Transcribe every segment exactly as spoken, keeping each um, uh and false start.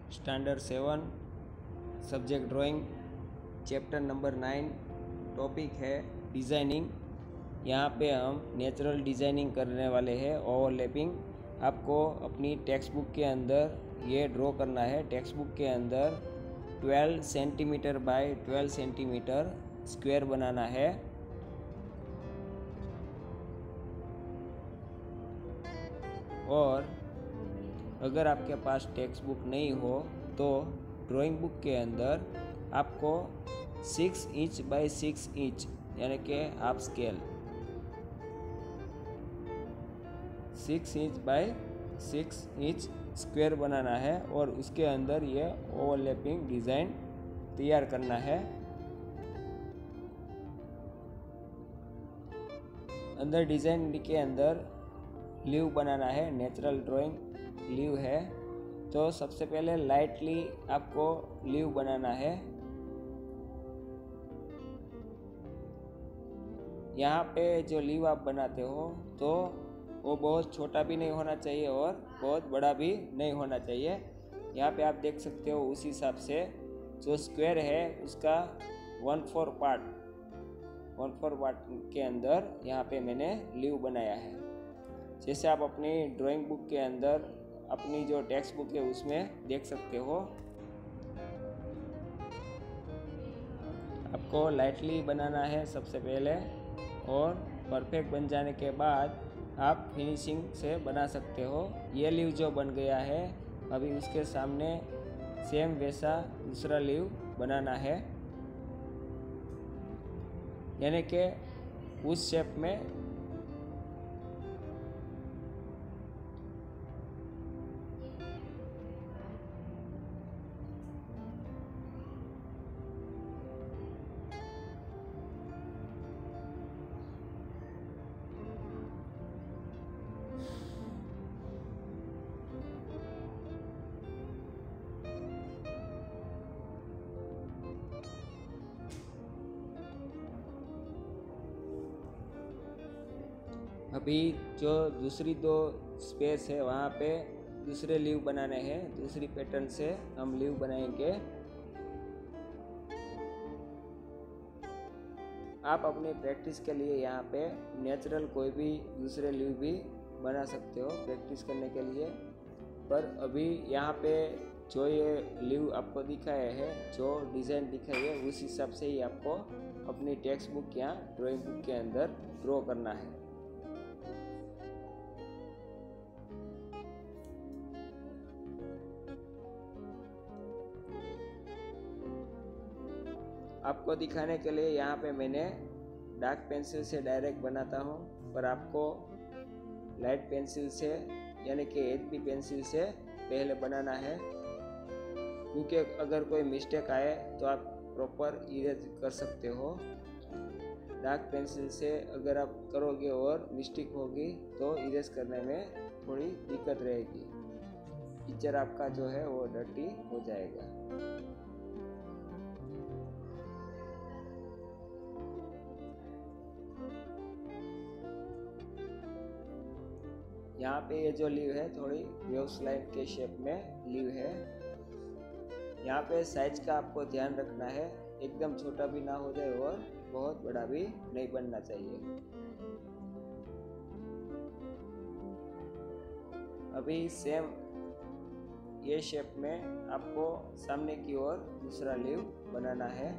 Standard seven, subject drawing, chapter number nine. Topic है designing. यहाँ पे हम नेचुरल डिज़ाइनिंग करने वाले हैं, ओवरलैपिंग। आपको अपनी टेक्स्ट बुक के अंदर ये ड्रॉ करना है। टेक्स्ट बुक के अंदर twelve centimetre by twelve centimetre square बनाना है। और अगर आपके पास टेक्स्ट बुक नहीं हो तो ड्राइंग बुक के अंदर आपको six inch by six inch यानी कि half scale six inch by six inch square बनाना है और उसके अंदर ये ओवरलैपिंग डिज़ाइन तैयार करना है। अंदर डिज़ाइन के अंदर लीव बनाना है, नेचुरल ड्राइंग लीव है। तो सबसे पहले लाइटली आपको लीव बनाना है। यहाँ पे जो लीव आप बनाते हो तो वो बहुत छोटा भी नहीं होना चाहिए और बहुत बड़ा भी नहीं होना चाहिए। यहाँ पे आप देख सकते हो उस हिसाब से जो स्क्वायर है उसका one four part one four part के अंदर यहाँ पे मैंने लीव बनाया है। जैसे आप अपनी ड्राइंग बुक के अंदर अपनी जो टेक्स्ट बुक है उसमें देख सकते हो। आपको लाइटली बनाना है सबसे पहले और परफेक्ट बन जाने के बाद आप फिनिशिंग से बना सकते हो। ये लीव जो बन गया है अभी उसके सामने सेम वैसा दूसरा लीव बनाना है, यानी कि उस शेप में। अभी जो दूसरी दो स्पेस है वहाँ पे दूसरे लीव बनाने हैं। दूसरी पैटर्न से हम लीव बनाएंगे। आप अपनी प्रैक्टिस के लिए यहाँ पे नेचुरल कोई भी दूसरे लीव भी बना सकते हो प्रैक्टिस करने के लिए। पर अभी यहाँ पे जो ये लीव आपको दिखाया है, जो डिज़ाइन दिखाई है, उस हिसाब से ही आपको अपनी टेक्स्ट बुक या ड्राइंग बुक के अंदर ड्रॉ करना है। आपको दिखाने के लिए यहाँ पे मैंने डार्क पेंसिल से डायरेक्ट बनाता हूँ, पर आपको लाइट पेंसिल से यानी कि एच बी पेंसिल से पहले बनाना है, क्योंकि अगर कोई मिस्टेक आए तो आप प्रॉपर इरेज कर सकते हो। डार्क पेंसिल से अगर आप करोगे और मिस्टेक होगी तो इरेज करने में थोड़ी दिक्कत रहेगी, पिक्चर आपका जो है वो डर्टी हो जाएगा। यहाँ पे ये जो लीव है थोड़ी वेव्स लाइन के शेप में लीव है। यहाँ पे साइज का आपको ध्यान रखना है, एकदम छोटा भी ना हो जाए और बहुत बड़ा भी नहीं बनना चाहिए। अभी सेम ये शेप में आपको सामने की ओर दूसरा लीव बनाना है।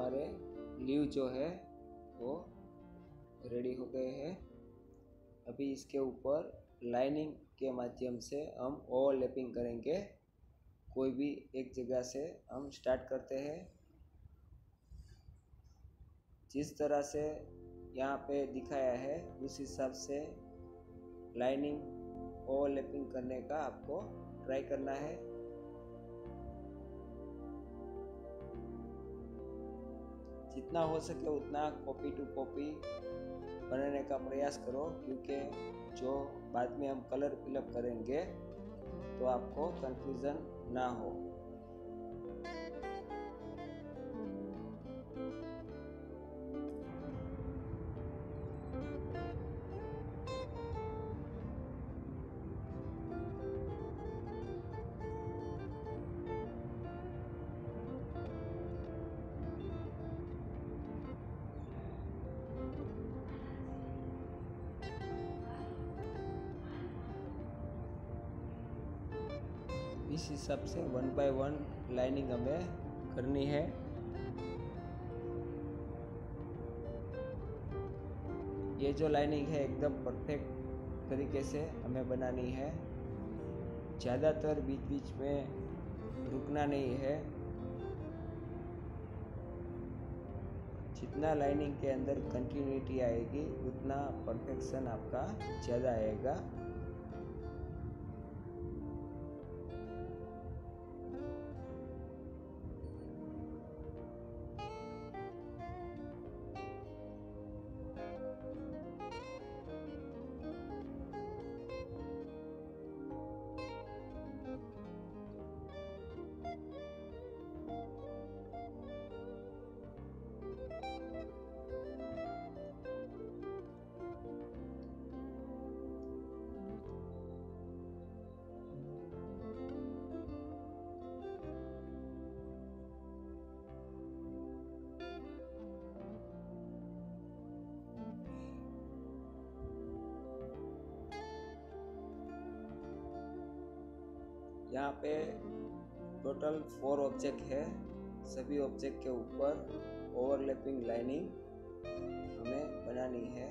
हमारे लीव जो है वो रेडी हो गए हैं। अभी इसके ऊपर लाइनिंग के माध्यम से हम ओवरलैपिंग करेंगे। कोई भी एक जगह से हम स्टार्ट करते हैं। जिस तरह से यहाँ पे दिखाया है उस हिसाब से लाइनिंग ओवरलैपिंग करने का आपको ट्राई करना है। जितना हो सके उतना कॉपी टू कॉपी बनाने का प्रयास करो, क्योंकि जो बाद में हम कलर फिलअप करेंगे तो आपको कंफ्यूजन ना हो। इस हिसाब से वन बाय वन लाइनिंग हमें करनी है। ये जो लाइनिंग है एकदम परफेक्ट तरीके से हमें बनानी है। ज़्यादातर बीच बीच में रुकना नहीं है। जितना लाइनिंग के अंदर कंटिन्यूटी आएगी उतना परफेक्शन आपका ज़्यादा आएगा। यहाँ पे टोटल फोर ऑब्जेक्ट है। सभी ऑब्जेक्ट के ऊपर ओवरलैपिंग लाइनिंग हमें बनानी है।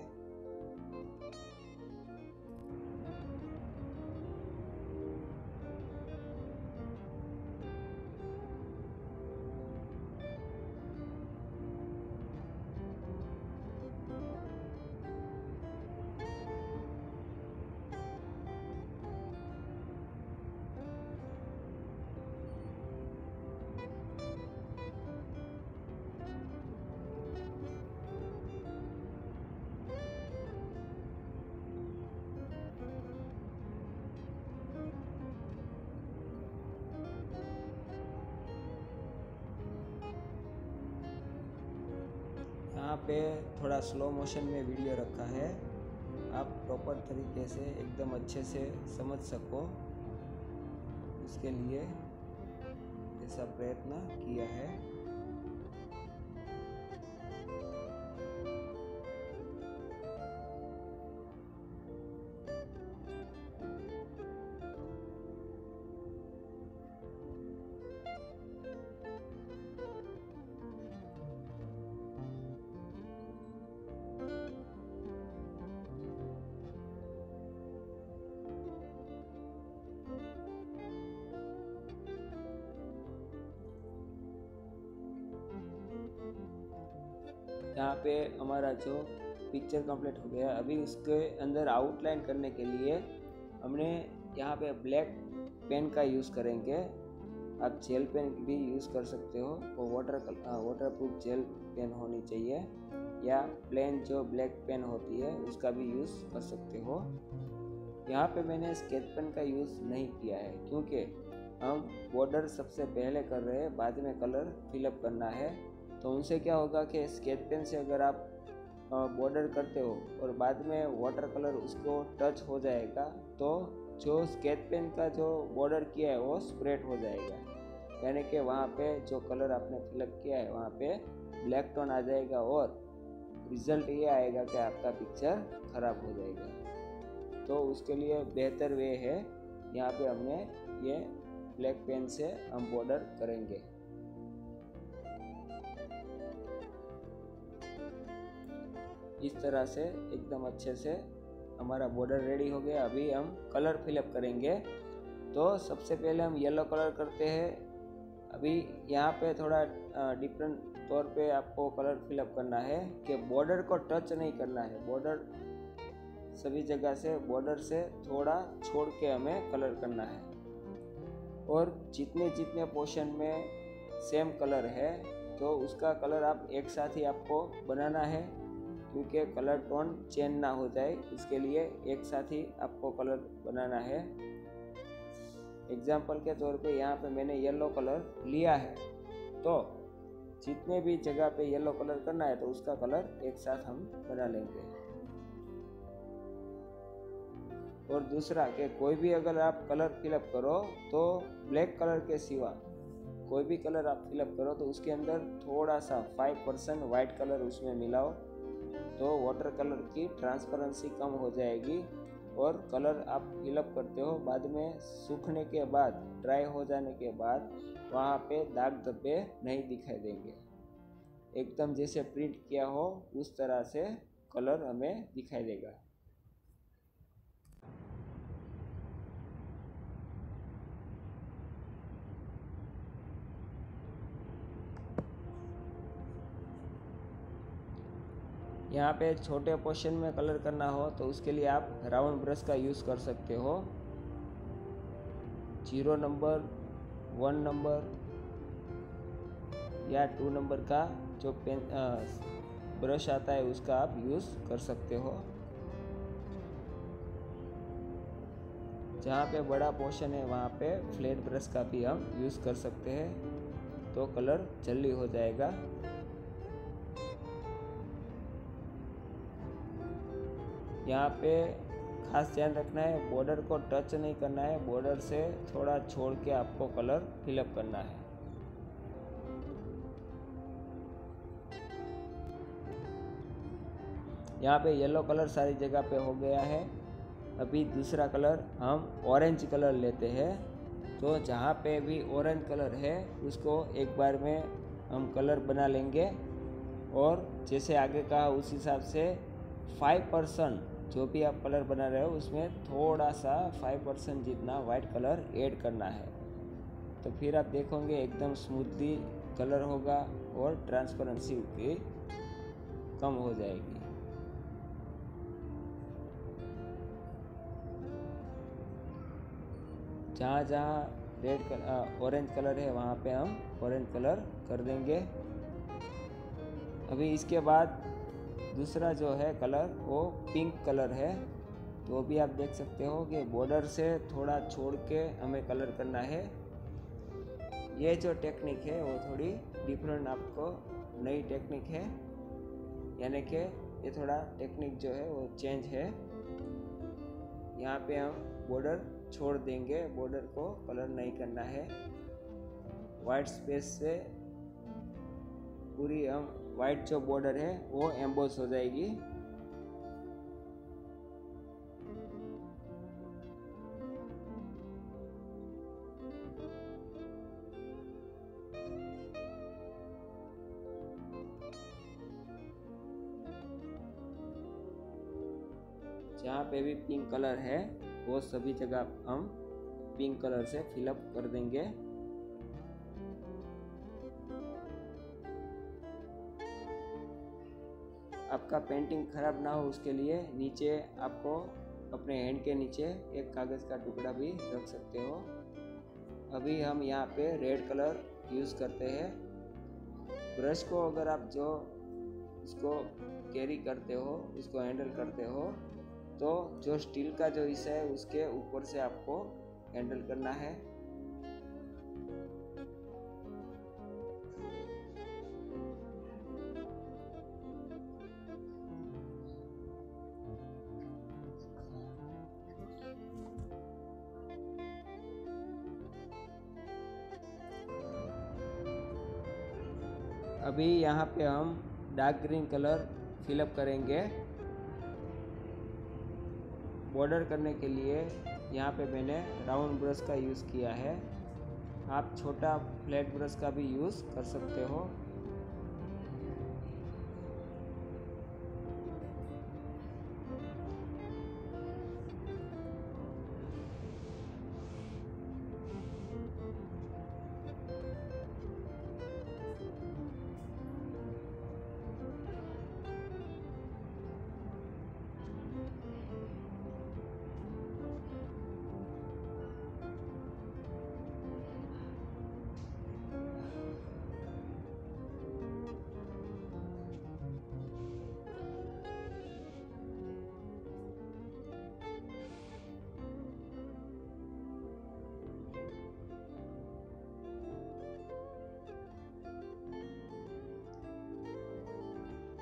यहाँ पे थोड़ा स्लो मोशन में वीडियो रखा है, आप प्रॉपर तरीके से एकदम अच्छे से समझ सको, इसके लिए ऐसा प्रयत्न किया है। यहाँ पे हमारा जो पिक्चर कंप्लीट हो गया। अभी उसके अंदर आउटलाइन करने के लिए हमने यहाँ पे ब्लैक पेन का यूज़ करेंगे। आप जेल पेन भी यूज़ कर सकते हो, वो water waterproof gel pen होनी चाहिए, या प्लेन जो ब्लैक पेन होती है उसका भी यूज़ कर सकते हो। यहाँ पे मैंने स्केच पेन का यूज़ नहीं किया है, क्योंकि हम बॉर्डर सबसे पहले कर रहे हैं, बाद में कलर फिलअप करना है। तो उनसे क्या होगा कि स्केच पेन से अगर आप बॉर्डर करते हो और बाद में वाटर कलर उसको टच हो जाएगा, तो जो स्केच पेन का जो बॉर्डर किया है वो स्प्रेड हो जाएगा, यानी कि वहाँ पे जो कलर आपने फिलअप किया है वहाँ पे ब्लैक टोन आ जाएगा और रिज़ल्ट ये आएगा कि आपका पिक्चर ख़राब हो जाएगा। तो उसके लिए बेहतर वे है, यहाँ पे हमने ये ब्लैक पेन से हम बॉर्डर करेंगे। इस तरह से एकदम अच्छे से हमारा बॉर्डर रेडी हो गया। अभी हम कलर फिलअप करेंगे। तो सबसे पहले हम येलो कलर करते हैं। अभी यहाँ पे थोड़ा डिफरेंट तौर पे आपको कलर फिलअप करना है कि बॉर्डर को टच नहीं करना है। बॉर्डर सभी जगह से बॉर्डर से थोड़ा छोड़ के हमें कलर करना है। और जितने जितने पोर्शन में सेम कलर है तो उसका कलर आप एक साथ ही आपको बनाना है, क्योंकि कलर टोन चेंज ना हो जाए, इसके लिए एक साथ ही आपको कलर बनाना है। एग्जाम्पल के तौर पे यहाँ पे मैंने येलो कलर लिया है, तो जितने भी जगह पे येलो कलर करना है तो उसका कलर एक साथ हम बना लेंगे। और दूसरा कि कोई भी अगर आप कलर फिलअप करो तो ब्लैक कलर के सिवा कोई भी कलर आप फिलअप करो तो उसके अंदर थोड़ा सा फाइव परसेंट वाइट कलर उसमें मिलाओ, तो वाटर कलर की ट्रांसपेरेंसी कम हो जाएगी और कलर आप फिलअप करते हो बाद में सूखने के बाद, ड्राई हो जाने के बाद वहाँ पे दाग धब्बे नहीं दिखाई देंगे। एकदम जैसे प्रिंट किया हो उस तरह से कलर हमें दिखाई देगा। यहाँ पे छोटे पोर्शन में कलर करना हो तो उसके लिए आप राउंड ब्रश का यूज़ कर सकते हो। जीरो नंबर, वन नंबर या टू नंबर का जो पेन ब्रश आता है उसका आप यूज़ कर सकते हो। जहाँ पे बड़ा पोर्शन है वहाँ पे फ्लैट ब्रश का भी हम यूज़ कर सकते हैं, तो कलर जल्दी हो जाएगा। यहाँ पे खास ध्यान रखना है, बॉर्डर को टच नहीं करना है, बॉर्डर से थोड़ा छोड़ के आपको कलर फिलअप करना है। यहाँ पे येलो कलर सारी जगह पे हो गया है। अभी दूसरा कलर हम ऑरेंज कलर लेते हैं। तो जहाँ पे भी ऑरेंज कलर है उसको एक बार में हम कलर बना लेंगे, और जैसे आगे कहा उस हिसाब से फाइव परसेंट जो भी आप कलर बना रहे हो उसमें थोड़ा सा फाइव परसेंट जितना वाइट कलर ऐड करना है। तो फिर आप देखोगे एकदम स्मूथली कलर होगा और ट्रांसपेरेंसी भी कम हो जाएगी। जहाँ जहाँ रेड कलर ऑरेंज कलर है वहाँ पे हम ऑरेंज कलर कर देंगे। अभी इसके बाद दूसरा जो है कलर वो पिंक कलर है। तो भी आप देख सकते हो कि बॉर्डर से थोड़ा छोड़ के हमें कलर करना है। ये जो टेक्निक है वो थोड़ी डिफरेंट, आपको नई टेक्निक है, यानी कि ये थोड़ा टेक्निक जो है वो चेंज है। यहाँ पे हम बॉर्डर छोड़ देंगे, बॉर्डर को कलर नहीं करना है। वाइट स्पेस से पूरी हम वाइट जो बॉर्डर है वो एम्बोस हो जाएगी। जहाँ पे भी पिंक कलर है वो सभी जगह हम पिंक कलर से फिलअप कर देंगे। आपका पेंटिंग खराब ना हो उसके लिए नीचे आपको अपने हैंड के नीचे एक कागज़ का टुकड़ा भी रख सकते हो। अभी हम यहाँ पे रेड कलर यूज़ करते हैं। ब्रश को अगर आप जो उसको कैरी करते हो, उसको हैंडल करते हो, तो जो स्टील का जो हिस्सा है उसके ऊपर से आपको हैंडल करना है। अभी यहाँ पे हम डार्क ग्रीन कलर फिलअप करेंगे। बॉर्डर करने के लिए यहाँ पे मैंने राउंड ब्रश का यूज़ किया है। आप छोटा फ्लैट ब्रश का भी यूज़ कर सकते हो।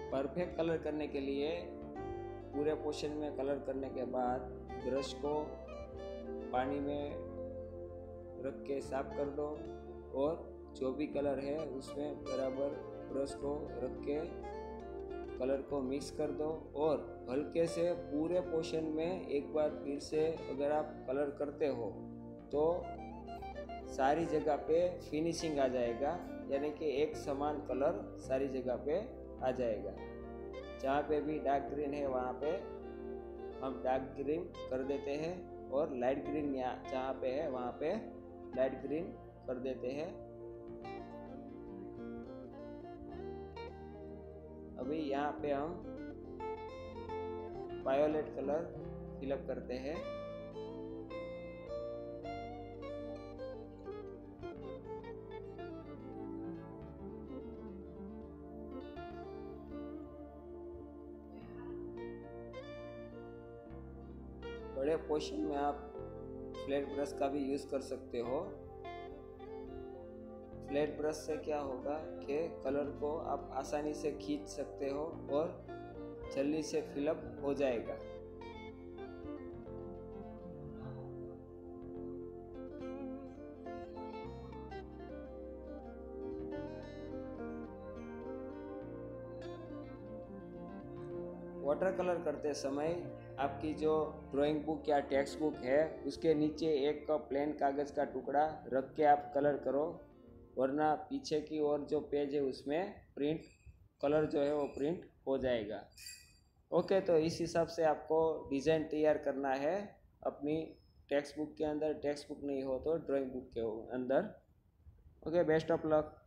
परफेक्ट कलर करने के लिए पूरे पोर्शन में कलर करने के बाद ब्रश को पानी में रख के साफ कर दो और जो भी कलर है उसमें बराबर ब्रश को रख के कलर को मिक्स कर दो और हल्के से पूरे पोर्शन में एक बार फिर से अगर आप कलर करते हो तो सारी जगह पे फिनिशिंग आ जाएगा, यानी कि एक समान कलर सारी जगह पे आ जाएगा। जहाँ पे भी डार्क ग्रीन है वहाँ पे हम डार्क ग्रीन कर देते हैं और लाइट ग्रीन यहाँ जहाँ पे है वहाँ पे लाइट ग्रीन कर देते हैं। अभी यहाँ पे हम वायोलेट कलर फिलअप करते हैं। बड़े पोर्शन में आप फ्लैट ब्रश का भी यूज़ कर सकते हो। फ्लैट ब्रश से क्या होगा कि कलर को आप आसानी से खींच सकते हो और जल्दी से फिलअप हो जाएगा। वाटर कलर करते समय आपकी जो ड्राइंग बुक या टेक्स्ट बुक है उसके नीचे एक प्लेन कागज़ का टुकड़ा रख के आप कलर करो, वरना पीछे की ओर जो पेज है उसमें प्रिंट कलर जो है वो प्रिंट हो जाएगा। ओके, तो इस हिसाब से आपको डिज़ाइन तैयार करना है अपनी टेक्स्ट बुक के अंदर। टेक्स्ट बुक नहीं हो तो ड्राइंग बुक के अंदर। Okay, best of luck.